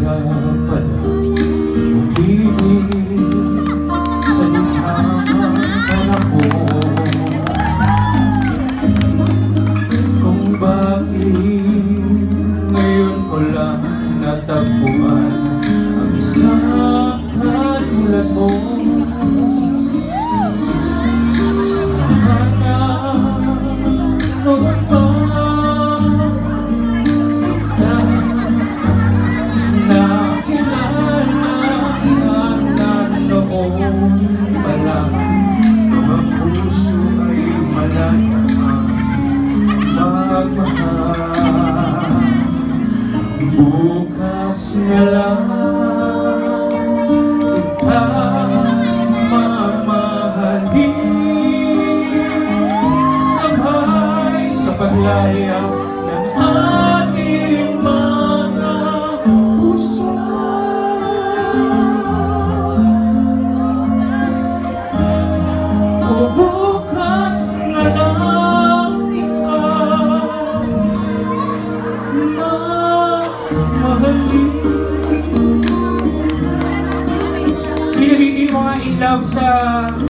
ka pala umibig sa lihamang panahon. Kung bakit ngayon ko lang natagpuan ang isang katulad mo. Sana noon pa nakilala, sana noon pa lang ang puso ay malayang magmahal. Bukas na lang kita mamahalin, sabay sa paglaya ng ating mga puso. O bukas na lang ikaw mamahalin. Sino hindi mga in love sa